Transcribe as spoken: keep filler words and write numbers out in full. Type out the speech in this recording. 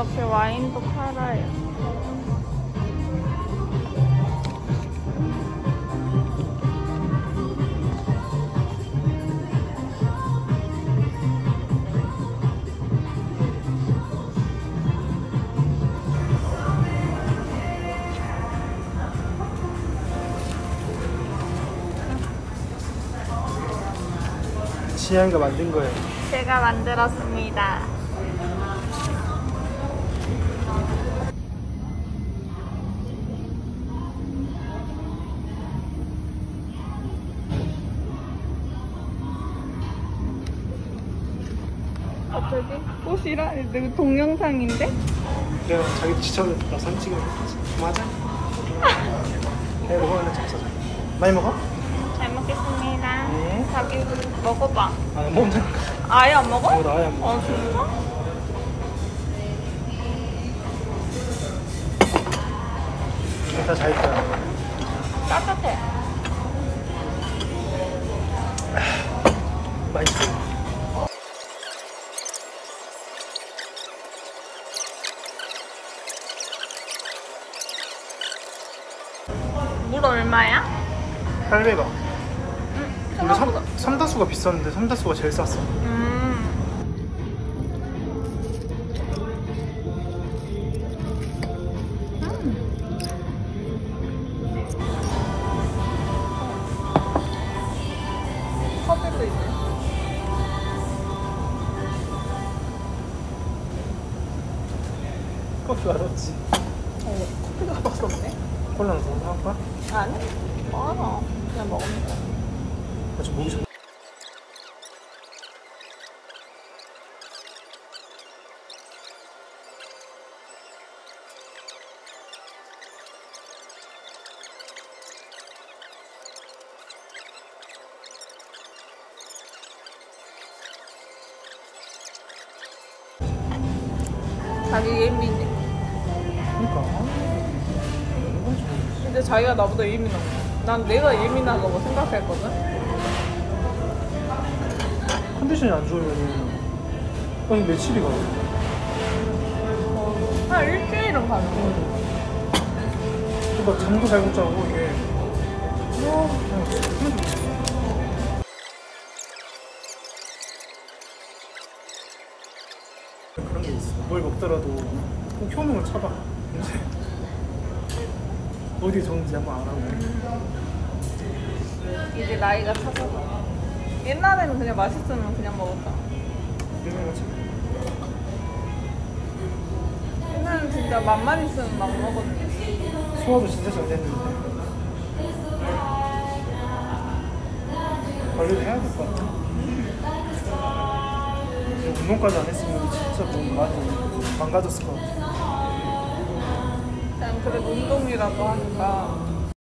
이렇게 와인도 팔아요. 지향이가 만든 거예요. 제가 만들었습니다. 갑자기 꽃이라? 이거 동영상인데? 내가 자기 지쳐서 사진 찍으면 맞아? 내가 먹으면 잡사자. 많이 먹어? 잘 먹겠습니다. 네. 자기 먹어봐. 아, 먹으면 되니까. 아예 안 먹어? 어, 나 아예 안 먹어. 아 진짜? 이따 잘 거야. 따뜻해. 맛있어. 물 얼마야? 팔백 원. 응, 근데 생각보다. 삼, 삼다수가 비쌌는데 삼다수가 제일 쌌어. 음. 음. 커피도 있네. 커피 맛없지. 어, 커피가 맛없네. 콜라는 더 사올 거야? 아니? 많아. 그냥 먹으면 돼. 나 지금 목이 좀. 자기 예민해. 그러니까. 근데 자기가 나보다 예민한 거야. 난 내가 예민하다고 생각했거든. 컨디션이 안 좋으면은 아니 며칠이 가요? 어, 한 일주일은 가는 거. 그러니까 잠도 잘 못 자고 이게 와 그냥 숨을 좀 쉬어. 그런 게 있어. 뭘 먹더라도 꼭 효능을 쳐봐. 이제 어디에 좋은지 한번 알아보고. 이제 나이가 차서. 옛날에는 그냥 맛있으면 그냥 먹었다. 이런 거지. 옛날에는 진짜 맛만 있으면 막 먹었는데. 소화도 진짜 잘 됐는데 관리를 해야 될 것 같아. 운동까지 안 했으면 진짜 뭐 많이 망가졌을 것 같아. 그냥 그래도 운동이라도 하니까.